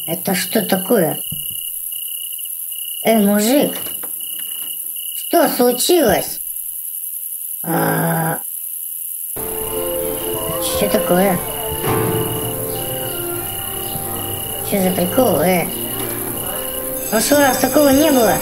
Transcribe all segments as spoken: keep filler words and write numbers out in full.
Это что такое? Эй, мужик, что случилось? А... Что такое? Что за прикол, э? В прошлый раз такого не было.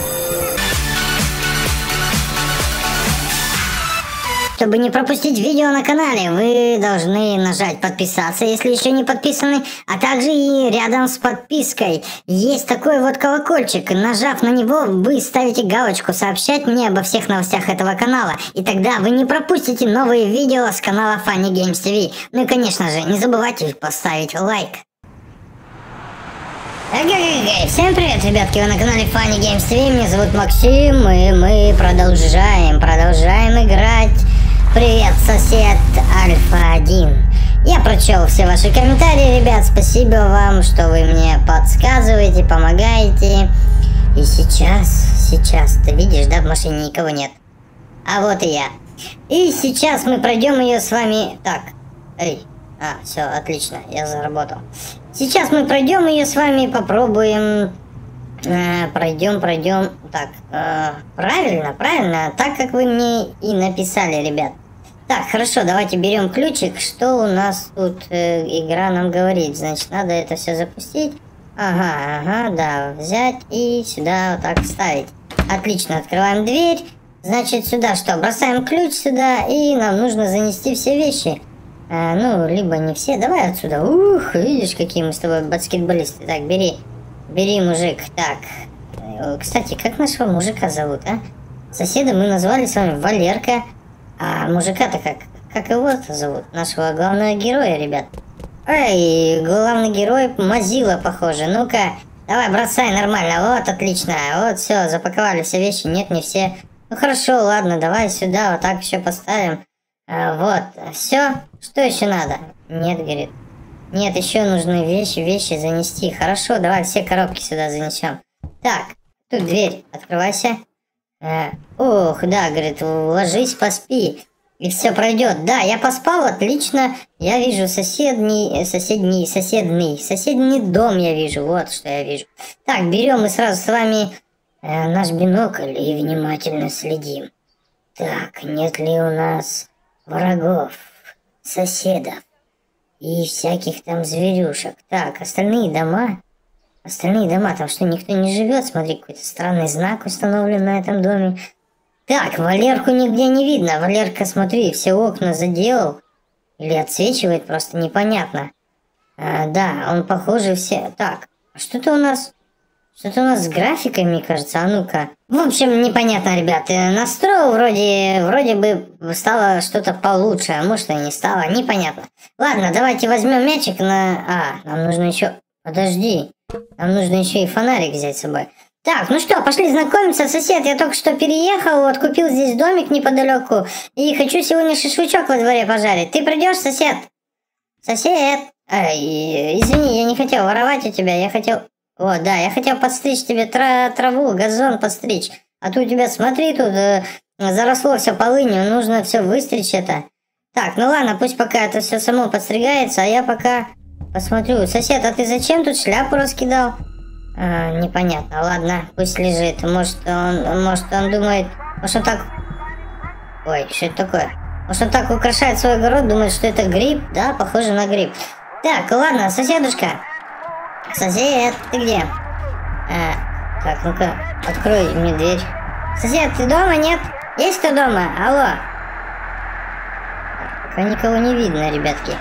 Чтобы не пропустить видео на канале, вы должны нажать подписаться, если еще не подписаны, а также и рядом с подпиской есть такой вот колокольчик. Нажав на него, вы ставите галочку «Сообщать мне обо всех новостях этого канала», и тогда вы не пропустите новые видео с канала Funny Games ти ви. Ну и конечно же, не забывайте поставить лайк. Ага-га-га. Всем привет, ребятки, вы на канале Funny Games ти ви, меня зовут Максим, и мы продолжаем, продолжаем играть. Привет, сосед Альфа один. Я прочел все ваши комментарии, ребят, спасибо вам, что вы мне подсказываете, помогаете. И сейчас, сейчас, ты видишь, да, в машине никого нет. А вот и я. И сейчас мы пройдем ее с вами. Так, эй, а, все, отлично, я заработал. Сейчас мы пройдем ее с вами, попробуем. Э, пройдем, пройдем. Так, э, правильно, правильно, так как вы мне и написали, ребят. Так, хорошо, давайте берем ключик. Что у нас тут э, игра нам говорит? Значит, надо это все запустить. Ага, ага, да, взять и сюда вот так вставить. Отлично, открываем дверь. Значит, сюда что? Бросаем ключ сюда, и нам нужно занести все вещи. Э, ну, либо не все. Давай отсюда. Ух, видишь, какие мы с тобой баскетболисты. Так, бери. Бери, мужик. Так. Кстати, как нашего мужика зовут, а? Соседа мы назвали с вами Валерка. А мужика-то как? Как его-то зовут? Нашего главного героя, ребят. Эй, главный герой Мазила, похоже. Ну-ка, давай, бросай нормально. Вот, отлично. Вот, все, запаковали все вещи. Нет, не все. Ну, хорошо, ладно, давай сюда вот так еще поставим. А, вот, все. Что еще надо? Нет, говорит. Нет, еще нужны вещи, вещи занести. Хорошо, давай все коробки сюда занесем. Так, тут дверь, открывайся. Э, ох, да, говорит, ложись, поспи, и все пройдет. Да, я поспал, отлично. Я вижу соседний, соседний, соседний, соседний дом я вижу. Вот что я вижу. Так, берем мы сразу с вами э, наш бинокль и внимательно следим. Так, нет ли у нас врагов, соседов и всяких там зверюшек. Так, остальные дома. Остальные дома, там что, никто не живет? Смотри, какой-то странный знак установлен на этом доме. Так, Валерку нигде не видно. Валерка, смотри, все окна заделал. Или отсвечивает, просто непонятно. А, да, он, похоже, все... Так, что-то у нас... Что-то у нас с графикой, мне кажется. А ну-ка. В общем, непонятно, ребят. Настроил, вроде, вроде бы стало что-то получше, а может и не стало. Непонятно. Ладно, давайте возьмем мячик на... А, нам нужно еще... Подожди. Нам нужно еще и фонарик взять с собой. Так, ну что, пошли знакомиться, сосед. Я только что переехал, вот купил здесь домик неподалеку. И хочу сегодня шашлычок во дворе пожарить. Ты придешь, сосед? Сосед. Ай, извини, я не хотел воровать у тебя. Я хотел... О, да, я хотел подстричь тебе тра траву, газон подстричь. А то у тебя, смотри, тут э, заросло все полынью. Нужно все выстричь это. Так, ну ладно, пусть пока это все само подстригается, а я пока... Посмотрю. Сосед, а ты зачем тут шляпу раскидал? А, непонятно. Ладно, пусть лежит. Может он, может он думает... Может он так... Ой, что это такое? Может он так украшает свой огород, думает, что это гриб? Да, похоже на гриб. Так, ладно, соседушка. Сосед, ты где? А, так, ну-ка, открой мне дверь. Сосед, ты дома, нет? Есть кто дома? Алло. Пока никого не видно, ребятки.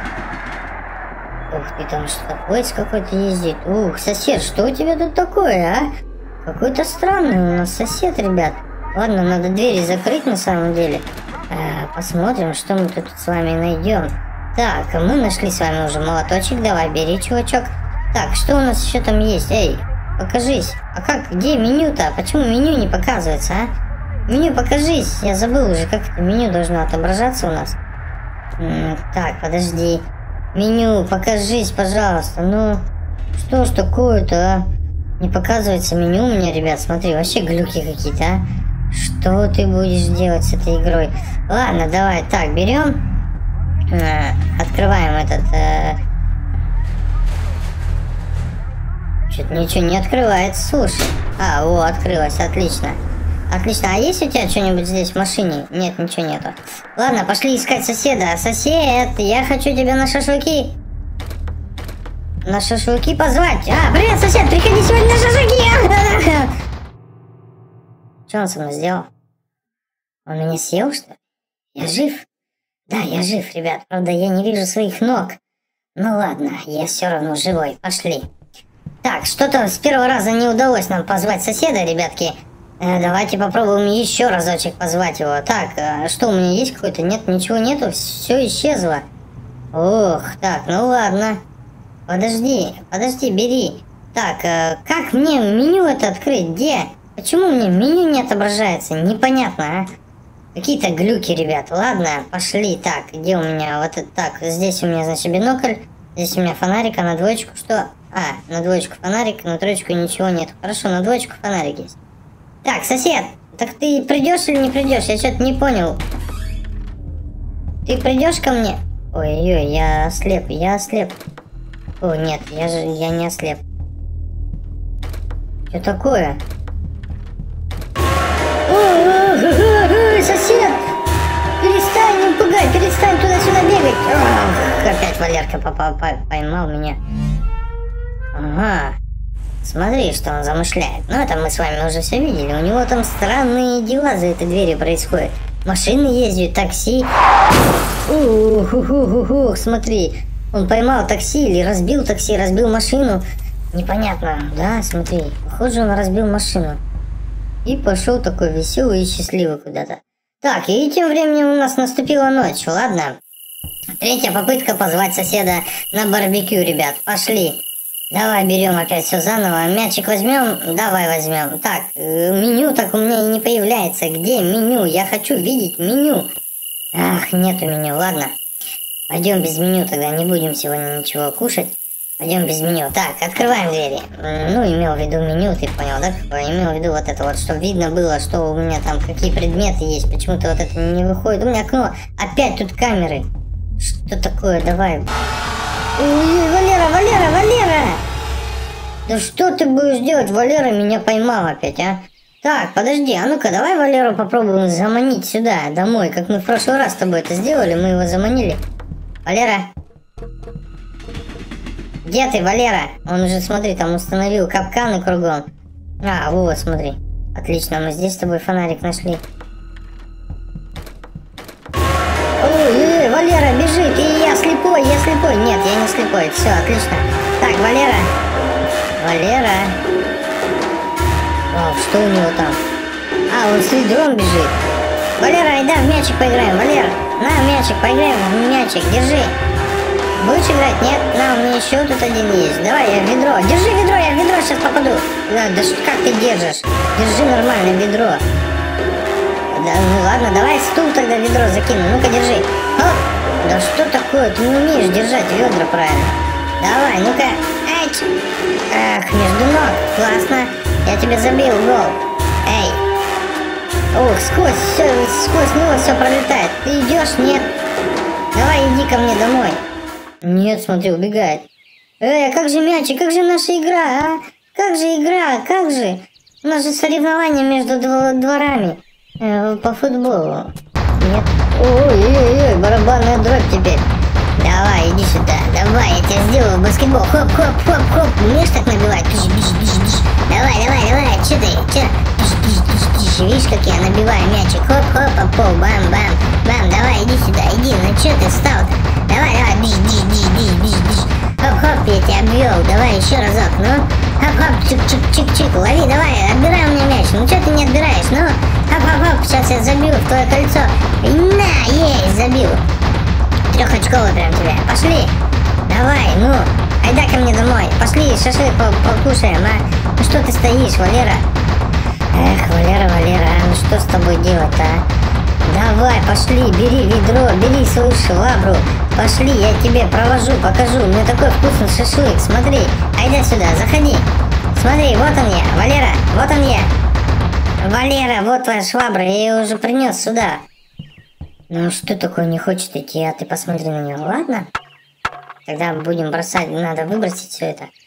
Ух ты, там что, поезд какой-то ездит. Ух, сосед, что у тебя тут такое, а? Какой-то странный у нас сосед, ребят. Ладно, надо двери закрыть на самом деле. А, посмотрим, что мы тут с вами найдем. Так, мы нашли с вами уже молоточек. Давай, бери, чувачок. Так, что у нас еще там есть? Эй, покажись. А как, где меню-то? Почему меню не показывается, а? Меню покажись. Я забыл уже, как это меню должно отображаться у нас. М-м, так, подожди. Меню, покажись, пожалуйста. Ну, что ж такое-то, а? Не показывается меню у меня, ребят. Смотри, вообще глюки какие-то, а? Что ты будешь делать с этой игрой? Ладно, давай, так, берем. Э, открываем этот... Э, Что-то ничего не открывается, слушай. А, о, открылось, отлично. Отлично, а есть у тебя что-нибудь здесь в машине? Нет, ничего нету. Ладно, пошли искать соседа. Сосед, я хочу тебя на шашлыки. На шашлыки позвать. А, привет, сосед, приходи сегодня на шашлыки. Что он со мной сделал? Он меня съел, что ли? Я жив? Да, я жив, ребят. Правда, я не вижу своих ног. Ну ладно, я все равно живой. Пошли. Так, что-то с первого раза не удалось нам позвать соседа, ребятки. Э, давайте попробуем еще разочек позвать его. Так, э, что у меня есть какой-то? Нет, ничего нету. Все исчезло. Ох, так, ну ладно. Подожди, подожди, бери. Так, э, как мне меню это открыть? Где? Почему мне меню не отображается? Непонятно, а? Какие-то глюки, ребят. Ладно, пошли. Так, где у меня вот это? Так, здесь у меня, значит, бинокль. Здесь у меня фонарик, а на двоечку что? А, на двоечку фонарик, на троечку ничего нет. Хорошо, на двоечку фонарик есть. Так, сосед, так ты придешь или не придешь? Я что-то не понял. Ты придешь ко мне? Ой-ой, я ослеп, я ослеп. О, нет, я же, я не ослеп. Что такое? Сосед! Перестань не пугай, перестань туда-сюда бегать. Ох, опять Валерка попал, поймал меня. Ага. Смотри, что он замышляет. Ну, это мы с вами уже все видели. У него там странные дела за этой дверью происходят. Машины ездят, такси. Ух, ух, ух, ух, смотри. Он поймал такси или разбил такси, разбил машину. Непонятно. Да, смотри. Похоже, он разбил машину. И пошел такой веселый и счастливый куда-то. Так, и тем временем у нас наступила ночь. Ладно. Третья попытка позвать соседа на барбекю, ребят. Пошли. Давай берем опять все заново. Мячик возьмем? Давай возьмем. Так, меню так у меня и не появляется. Где меню? Я хочу видеть меню. Ах, нету меню. Ладно. Пойдем без меню тогда. Не будем сегодня ничего кушать. Пойдем без меню. Так, открываем двери. Ну, имел в виду меню, ты понял, да? Имел в виду вот это вот, чтобы видно было, что у меня там какие предметы есть. Почему-то вот это не выходит. У меня окно. Опять тут камеры. Что такое? Давай. Ой, Валера, Валера, Валера! Да что ты будешь делать? Валера меня поймал опять, а? Так, подожди, а ну-ка, давай Валеру попробуем заманить сюда, домой. Как мы в прошлый раз с тобой это сделали, мы его заманили. Валера? Где ты, Валера? Он уже, смотри, там установил капканы кругом. А, вот, смотри. Отлично, мы здесь с тобой фонарик нашли. Ой, Валера бежит, и я слепой, я слепой. Нет, я не слепой, все, отлично. Так, Валера. Валера. О, что у него там? А, он с ведром бежит. Валера, айда в мячик поиграем, Валера. На, мячик, поиграем в мячик, держи. Будешь играть? Нет? На, у меня еще тут один есть. Давай, я в ведро. Держи ведро, я в ведро сейчас попаду. Да, да что, как ты держишь? Держи нормально ведро. Да, ну ладно, давай стул тогда ведро закину. Ну-ка, держи. Оп. Да что такое? Ты не умеешь держать ведра правильно. Давай, ну-ка. Эйч. Эх, между ног. Классно. Я тебе забил гол. Эй. Ух, сквозь, все, сквозь него все пролетает. Ты идешь? Нет. Давай, иди ко мне домой. Нет, смотри, убегает. Эй, а как же мячик? Как же наша игра, а? Как же игра? Как же? У нас же соревнования между дво дворами. Э, по футболу. Нет. Ой-ой-ой, барабанная дробь теперь. Давай, иди сюда. Давай, я тебе сделаю баскетбол. Хоп-хоп-хоп-хоп. Умеешь так набивать? Биш, биш, биш, биш. Давай, давай, давай. Че ты? Че? Биш, биш, биш, биш. Видишь, как я набиваю мячик? Хоп-хоп, по пол. Бам-бам. Бам, давай, иди сюда, иди. Ну че ты встал-то? Давай, давай. Биш, биш, биш, биш, биш, биш. Хоп-хоп, я тебя обвел. Давай еще разок. Ну. Хоп-хоп, чик-чик-чик-чик. Лови, давай, отбирай у меня мяч. Ну че ты не отбираешь? Ну. Хоп-хоп-хоп. Сейчас я забью в твое кольцо. На, есть, забил. Трехочковый прям тебя. Пошли. Давай, ну. Айда ко мне домой. Пошли, шашлык покушаем, а. Ну что ты стоишь, Валера? Эх, Валера, Валера, ну что с тобой делать-то, а? Давай, пошли, бери ведро, бери свою швабру. Пошли, я тебе провожу, покажу. У меня такой вкусный шашлык, смотри. Айда сюда, заходи. Смотри, вот он я, Валера, вот он я. Валера, вот твоя швабра, я ее уже принес сюда. Ну что такое, не хочет идти, а ты посмотри на нее, ладно? Тогда будем бросать, надо выбросить все это.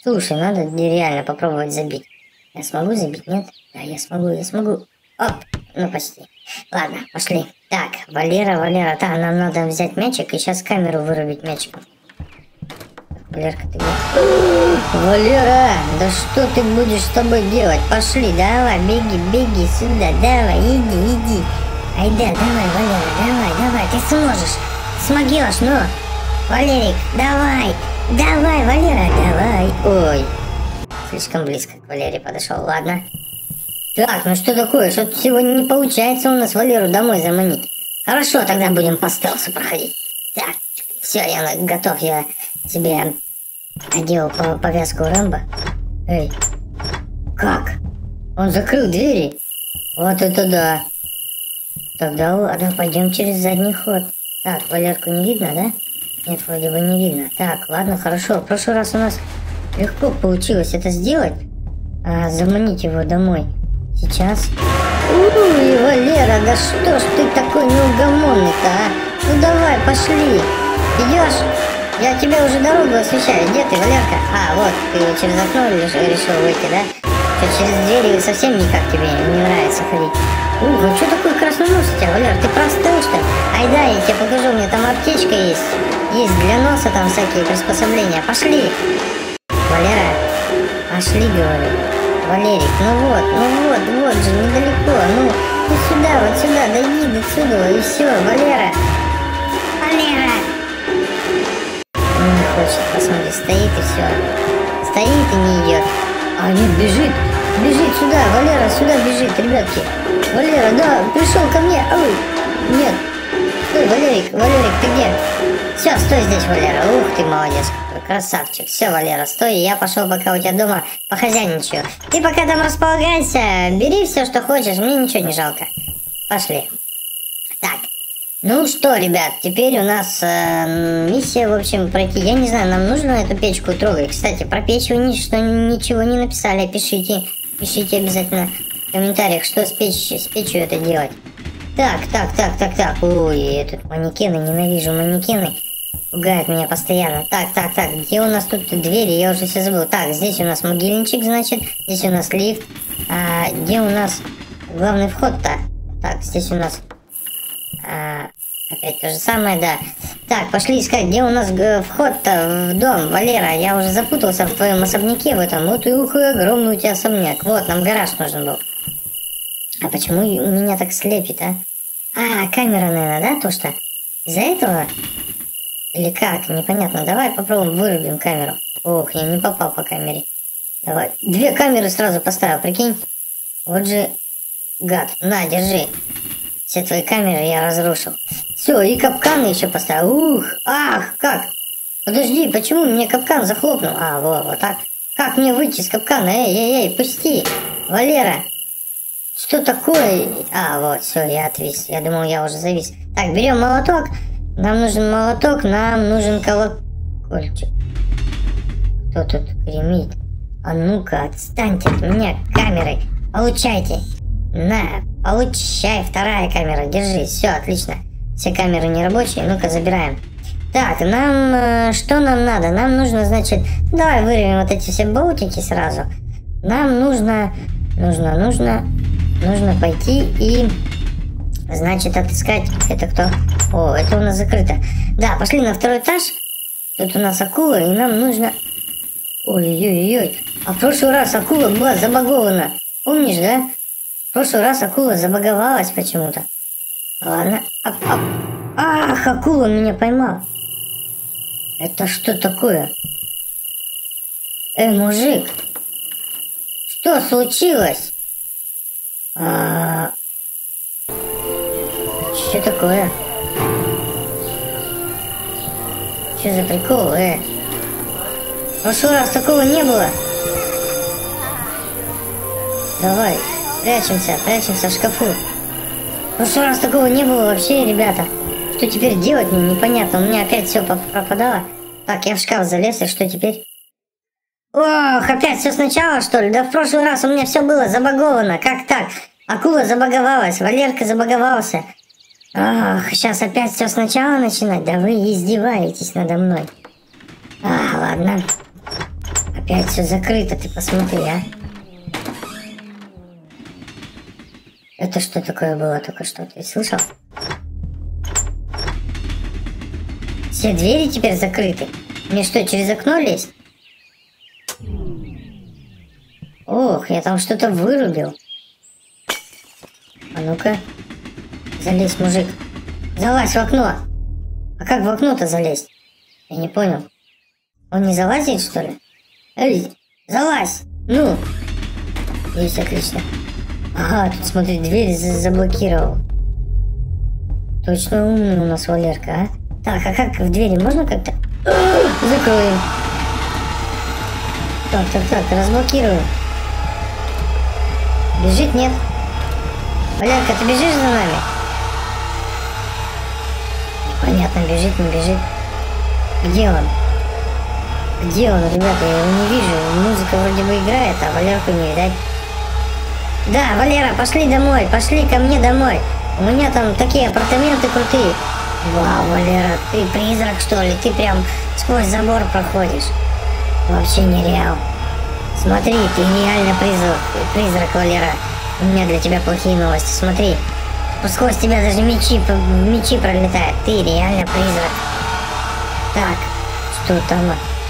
Слушай, надо реально попробовать забить. Я смогу забить, нет? Да, я смогу, я смогу. Оп, ну почти. Ладно, пошли. Так, Валера, Валера, да, нам надо взять мячик и сейчас камеру вырубить мячиком. Валерка, ты где? Валера, да что ты будешь с тобой делать? Пошли, давай, беги, беги сюда, давай, иди, иди. Айда, давай, Валера, давай, давай, ты сможешь. Смогешь, ну. Валерик, давай, давай, Валера, давай. Ой, слишком близко к Валере подошел, ладно. Так, ну что такое? Что-то сегодня не получается у нас Валеру домой заманить. Хорошо, тогда будем по стелсу проходить. Так, все, я готов, я тебе одел по повязку Рэмбо. Эй, как? Он закрыл двери? Вот это да. Тогда ладно, пойдем через задний ход. Так, Валерку не видно, да? Нет, вроде бы не видно. Так, ладно, хорошо. В прошлый раз у нас легко получилось это сделать. А, заманить его домой. Сейчас. Ой, Валера, да что ж ты такой неугомонный-то, а? Ну давай, пошли. Идешь? Я тебе уже дорогу освещаю. Где ты, Валерка? А, вот, ты через окно решил выйти, да? Что, через двери совсем никак тебе не нравится ходить? Ух, ну что такой красный нос у тебя, Валер? Ты простыл, что ли? Ай да, я тебе покажу, у меня там аптечка есть. Есть для носа там всякие приспособления. Пошли. Валера, пошли, говорю. Валерик, ну вот, ну вот, вот же, недалеко. Ну, ну сюда, вот сюда, дойди до сюда, и все, Валера. Валера. Ну, не хочет, посмотри, стоит и все. Стоит и не идет. А нет, бежит. Бежит сюда, Валера сюда бежит, ребятки. Валера, да, пришел ко мне. Ой, нет. Стой, Валерик, Валерик, ты где? Все, стой здесь, Валера. Ух ты, молодец, какой красавчик. Все, Валера, стой, я пошел пока у тебя дома похозяйничаю. Ты пока там располагайся, бери все, что хочешь, мне ничего не жалко. Пошли. Так, ну что, ребят, теперь у нас э, миссия, в общем, пройти. Я не знаю, нам нужно эту печку трогать. Кстати, про печь вы ничего, ничего не написали, пишите. Пишите обязательно в комментариях, что с, печь, с печью это делать. Так, так, так, так, так. Ой, этот манекены, ненавижу манекены. Пугают меня постоянно. Так, так, так, где у нас тут двери? Я уже все забыл. Так, здесь у нас могильничек, значит. Здесь у нас лифт. А где у нас главный вход-то? Так, здесь у нас... А, опять то же самое, да. Так, пошли искать, где у нас вход-то в дом, Валера. Я уже запутался в твоем особняке в этом. Вот и ух, огромный у тебя особняк. Вот, нам гараж нужен был. А почему у меня так слепит, а? А, камера, наверное, да, то что? Из-за этого? Или как? Непонятно. Давай попробуем вырубим камеру. Ох, я не попал по камере. Давай. Две камеры сразу поставил, прикинь. Вот же гад. На, держи. Все твои камеры я разрушил. Все, и капканы еще поставил. Ух, ах, как? Подожди, почему мне капкан захлопнул? А, вот, вот так. Как мне выйти из капкана? Эй, эй, эй, пусти. Валера. Что такое? А, вот, все, я отвис. Я думал, я уже завис. Так, берем молоток. Нам нужен молоток, нам нужен колокольчик. Кто тут гремит? А ну-ка, отстаньте от меня камерой. Получайте. На, получай, вторая камера, держи. Все, отлично. Все камеры не рабочие, ну-ка, забираем. Так, нам... Э, что нам надо? Нам нужно, значит... Давай вырвем вот эти все болтики сразу. Нам нужно... Нужно, нужно... Нужно пойти и... Значит, отыскать... Это кто? О, это у нас закрыто. Да, пошли на второй этаж. Тут у нас акула, и нам нужно... Ой-ой-ой. А в прошлый раз акула была забагована. Помнишь, да? В прошлый раз акула забаговалась почему-то. Ладно. Ап, ап. Ах, акула меня поймал. Это что такое? Эй, мужик. Что случилось? А... Что такое? Что за прикол, э? В прошлый раз такого не было. Давай, прячемся, прячемся в шкафу. В прошлый раз такого не было вообще, ребята. Что теперь делать мне непонятно. У меня опять все пропадало. Так, я в шкаф залез, и что теперь? Ох, опять все сначала, что ли? Да в прошлый раз у меня все было забаговано. Как так? Акула забаговалась, Валерка забаговался. Ах, сейчас опять все сначала начинать? Да вы издеваетесь надо мной. А, ладно. Опять все закрыто, ты посмотри, а. Это что такое было только что? Ты слышал? Все двери теперь закрыты. Мне что, через окно лезть? Ох, я там что-то вырубил. А ну-ка. Залезь, мужик. Залазь в окно. А как в окно-то залезть? Я не понял. Он не залазит, что ли? Эй, залазь! Ну! Есть, отлично. Ага, тут, смотри, дверь заблокировал. Точно умный у нас Валерка, а? Так, а как в двери можно как-то? Закроем. Так, так, так, разблокируем. Бежит, нет? Валерка, ты бежишь за нами? Непонятно, бежит, не бежит. Где он? Где он, ребята? Я его не вижу. Музыка вроде бы играет, а Валерку не видать. Да, Валера, пошли домой, пошли ко мне домой. У меня там такие апартаменты крутые. Вау, Валера, ты призрак, что ли? Ты прям сквозь забор проходишь. Вообще нереал. Смотри, ты реально призрак, призрак, Валера. У меня для тебя плохие новости. Смотри, сквозь тебя даже мечи, мечи пролетают. Ты реально призрак. Так, что там?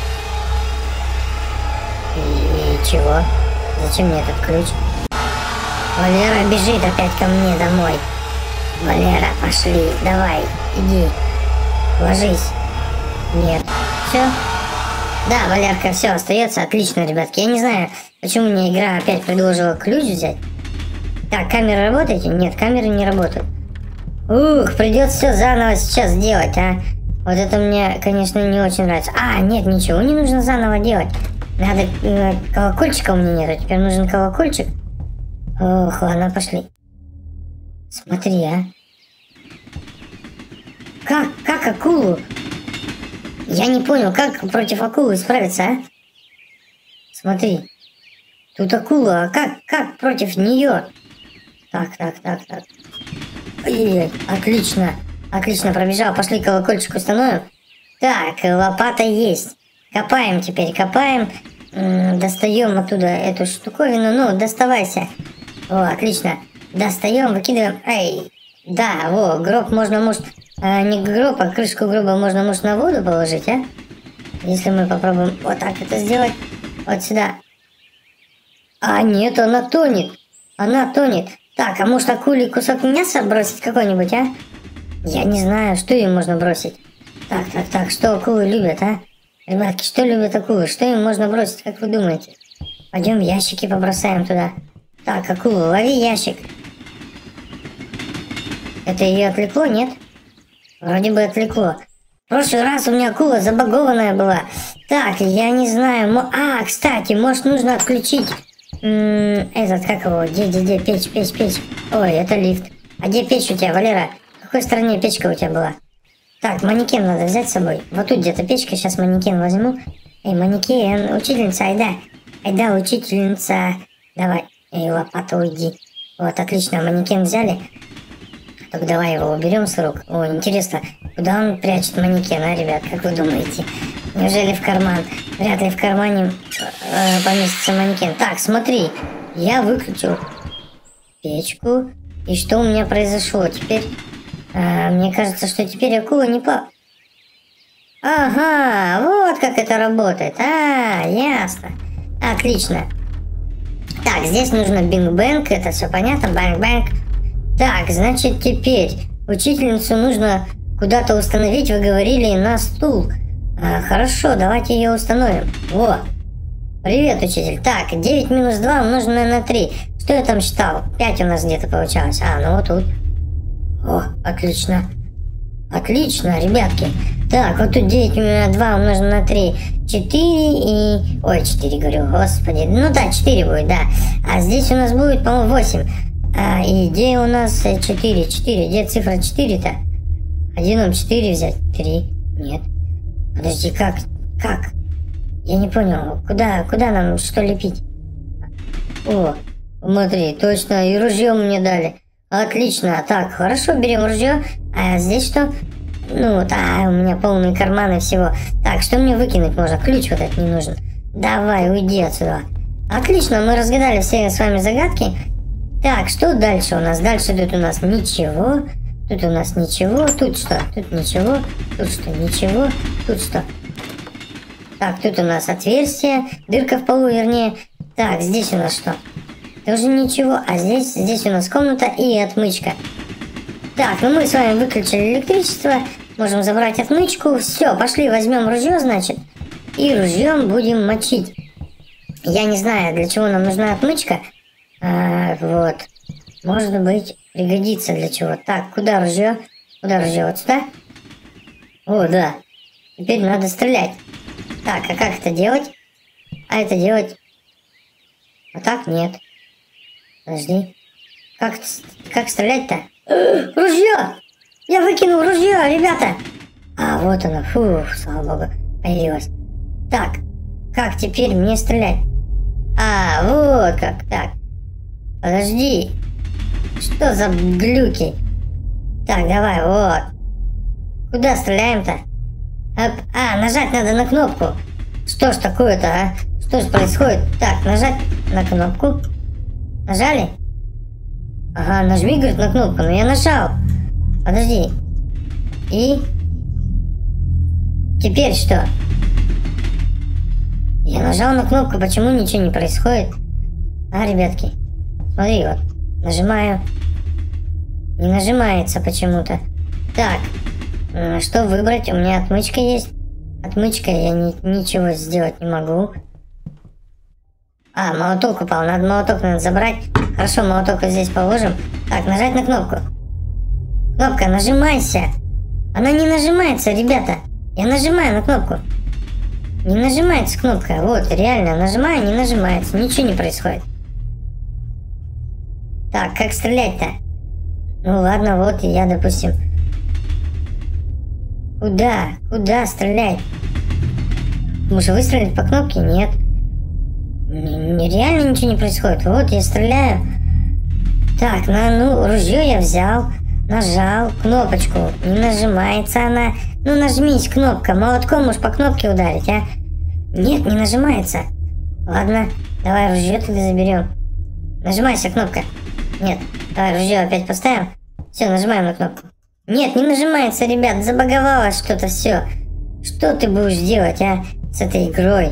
И, и чего? Зачем мне этот ключ? Валера бежит опять ко мне домой. Валера, пошли, давай, иди, ложись. Нет, все? Да, Валерка, все, остается, отлично, ребятки. Я не знаю, почему мне игра опять предложила ключ взять. Так, камеры работаете? Нет, камеры не работают. Ух, придется все заново сейчас делать, а. Вот это мне, конечно, не очень нравится. А, нет, ничего не нужно заново делать. Надо, э, колокольчика у меня нету, теперь нужен колокольчик. Ох, ладно, пошли. Смотри, а. Как, как акулу? Я не понял, как против акулы справиться, а? Смотри. Тут акула, а как, как против нее? Так, так, так, так. Ой-ой-ой, отлично. Отлично, пробежал. Пошли колокольчик установим. Так, лопата есть. Копаем теперь, копаем. М-м, достаем оттуда эту штуковину. Ну, доставайся. О, отлично. Достаем, выкидываем. Эй, да, во, гроб можно, может, э, не гроб, а крышку гроба можно, может, на воду положить, а? Если мы попробуем вот так это сделать. Вот сюда. А, нет, она тонет. Она тонет. Так, а может, акуле кусок мяса бросить какой-нибудь, а? Я не знаю, что им можно бросить. Так, так, так, что акулы любят, а? Ребятки, что любят акулы? Что им можно бросить, как вы думаете? Пойдем ящики побросаем туда. Так, акула, лови ящик. Это ее отвлекло, нет? Вроде бы отвлекло. В прошлый раз у меня акула забагованная была. Так, я не знаю. А, кстати, может, нужно отключить м-м, этот, как его, где, где, где, печь, печь, печь. Ой, это лифт. А где печь у тебя, Валера? В какой стороне печка у тебя была? Так, манекен надо взять с собой. Вот тут где-то печка, сейчас манекен возьму. Эй, манекен, учительница, айда. Айда, учительница. Давай. Эй, лопата, уйди. Вот, отлично, манекен взяли. Так, давай его уберем с рук. О, интересно, куда он прячет манекен, а, ребят, как вы думаете? Неужели в карман? Вряд ли в кармане э, поместится манекен. Так, смотри, я выключил печку. И что у меня произошло? Теперь, э, мне кажется, что теперь акула не по... Ага, вот как это работает. А, ясно. Отлично. Так, здесь нужно бинг-бэнг, это все понятно, бэнг-бэнг. Так, значит, теперь учительницу нужно куда-то установить, вы говорили, на стул. А, хорошо, давайте ее установим. Во. Привет, учитель. Так, девять минус два умноженное на три. Что я там считал? пять у нас где-то получалось. А, ну вот тут. О, отлично. Отлично, ребятки. Так, вот тут девять минус два умноженное на три. четыре и... Ой, четыре говорю, господи. Ну да, четыре будет, да. А здесь у нас будет, по-моему, восемь. А, и где у нас четыре? четыре. Где цифра четыре-то? один ум четыре взять. три. Нет. Подожди, как? Как? Я не понял. Куда, куда нам что лепить? О, смотри, точно. И ружье мне дали. Отлично. Так, хорошо, берем ружье. А здесь что? Ну, да, у меня полные карманы всего. Так, что мне выкинуть можно? Ключ вот этот не нужен. Давай, уйди отсюда. Отлично, мы разгадали все с вами загадки. Так, что дальше у нас? Дальше тут у нас ничего. Тут у нас ничего. Тут что? Тут ничего. Тут что? Ничего. Тут что? Так, тут у нас отверстие. Дырка в полу, вернее. Так, здесь у нас что? Тоже ничего. А здесь, здесь у нас комната и отмычка. Так, ну мы с вами выключили электричество. Можем забрать отмычку. Все, пошли, возьмем ружье, значит. И ружьем будем мочить. Я не знаю, для чего нам нужна отмычка. А, вот. Может быть, пригодится для чего. Так, куда ружье? Куда ружье? Вот сюда? О, да. Теперь надо стрелять. Так, а как это делать? А это делать... А так нет. Подожди. Как, как стрелять-то? Ружье! Я выкинул ружье, ребята! А, вот оно. Фух, слава богу, появилось. Так, как теперь мне стрелять? А, вот как, так. Подожди. Что за глюки? Так, давай, вот. Куда стреляем-то? А, нажать надо на кнопку. Что ж такое-то, а? Что ж происходит? Так, нажать на кнопку. Нажали? Ага, нажми, говорит, на кнопку. Но я нажал. Подожди. И... Теперь что? Я нажал на кнопку, почему ничего не происходит? А, ребятки, смотри, вот, нажимаю. Не нажимается почему-то. Так, что выбрать? У меня отмычка есть. Отмычкой я ни, ничего сделать не могу. А, молоток упал, надо молоток надо забрать. Хорошо, молоток вот здесь положим. Так, нажать на кнопку. Кнопка, нажимайся. Она не нажимается, ребята. Я нажимаю на кнопку. Не нажимается кнопка. Вот, реально, нажимаю, не нажимается. Ничего не происходит. Так, как стрелять-то? Ну ладно, вот я, допустим. Куда? Куда стрелять? Может выстрелить по кнопке? Нет. Реально ничего не происходит. Вот я стреляю. Так, на, ну, ружье я взял. Нажал кнопочку. Не нажимается она. Ну нажмись, кнопка. Молотком можешь по кнопке ударить, а? Нет, не нажимается. Ладно, давай ружье тогда заберем. Нажимайся, кнопка. Нет, давай ружье опять поставим. Все, нажимаем на кнопку. Нет, не нажимается, ребят. Забаговалось что-то все. Что ты будешь делать, а? С этой игрой.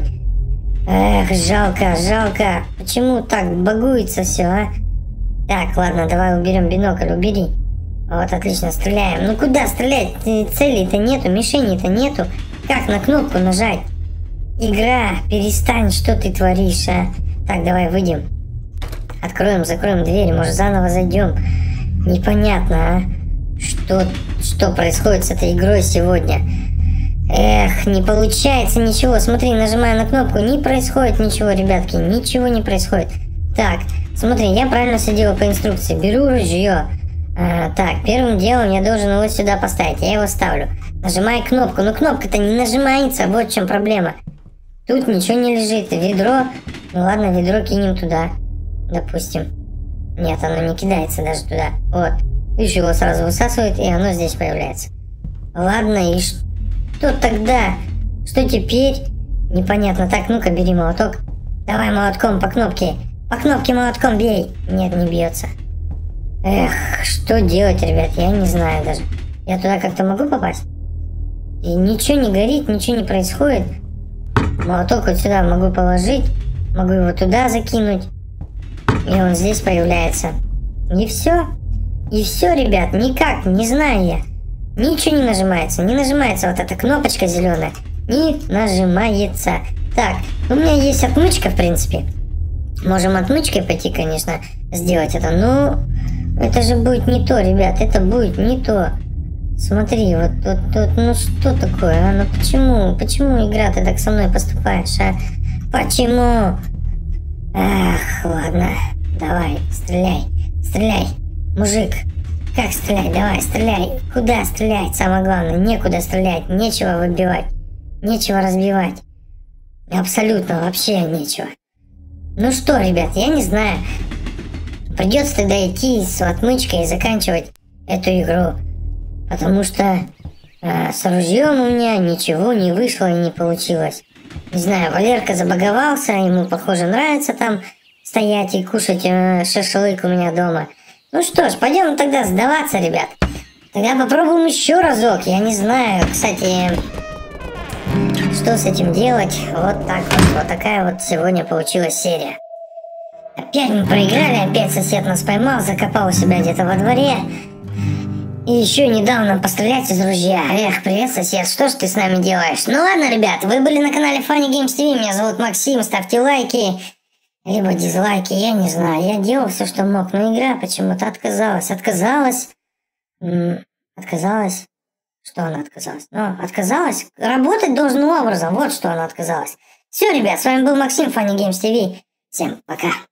Эх, жалко, жалко. Почему так багуется все, а? Так, ладно, давай уберем бинокль, убери. Вот, отлично, стреляем. Ну куда стрелять? Целей-то нету, мишени-то нету. Как на кнопку нажать? Игра, перестань, что ты творишь, а? Так, давай выйдем. Откроем, закроем дверь, может заново зайдем. Непонятно, а? Что, что происходит с этой игрой сегодня? Эх, не получается ничего. Смотри, нажимаю на кнопку, не происходит ничего, ребятки, ничего не происходит. Так, смотри, я правильно все делаю по инструкции. Беру ружье. А, так, первым делом я должен его сюда поставить. Я его ставлю. Нажимаю кнопку. Но кнопка-то не нажимается. Вот в чем проблема. Тут ничего не лежит. Ведро. Ну ладно, ведро кинем туда. Допустим. Нет, оно не кидается даже туда. Вот. Видишь, его сразу высасывает, и оно здесь появляется. Ладно, и что тогда? Что теперь? Непонятно. Так, ну-ка, бери молоток. Давай молотком по кнопке. По кнопке молотком бей. Нет, не бьется. Эх, что делать, ребят, я не знаю даже. Я туда как-то могу попасть? И ничего не горит, ничего не происходит. Молоток вот сюда могу положить. Могу его туда закинуть. И он здесь появляется. И все. И все, ребят, никак, не знаю я. Ничего не нажимается. Не нажимается вот эта кнопочка зеленая. Не нажимается. Так, у меня есть отмычка, в принципе. Можем отмычкой пойти, конечно, сделать это. Но это же будет не то, ребят. Это будет не то. Смотри, вот тут, вот, вот, ну что такое, а? Ну почему? Почему, игра, ты так со мной поступаешь, а? Почему? Ах, ладно. Давай, стреляй. Стреляй. Мужик. Как стрелять? Давай, стреляй. Куда стрелять? Самое главное, некуда стрелять. Нечего выбивать. Нечего разбивать. Абсолютно вообще нечего. Ну что, ребят, я не знаю. Придется тогда идти с отмычкой и заканчивать эту игру. Потому что э, с ружьем у меня ничего не вышло и не получилось. Не знаю, Валерка забаговался, ему, похоже, нравится там стоять и кушать э, шашлык у меня дома. Ну что ж, пойдем тогда сдаваться, ребят. Тогда попробуем еще разок. Я не знаю, кстати, что с этим делать. Вот так вот. Вот такая вот сегодня получилась серия. Опять мы проиграли, опять сосед нас поймал, закопал у себя где-то во дворе. И еще не дал нам пострелять из ружья. Эх, привет, сосед, что ж ты с нами делаешь? Ну ладно, ребят, вы были на канале Funny Games ти ви, меня зовут Максим, ставьте лайки, либо дизлайки, я не знаю. Я делал все, что мог, но игра почему-то отказалась. Отказалась. М-м, отказалась. Что она отказалась? Ну, отказалась работать должным образом, вот что она отказалась. Все, ребят, с вами был Максим, Funny Games ти ви. Всем пока.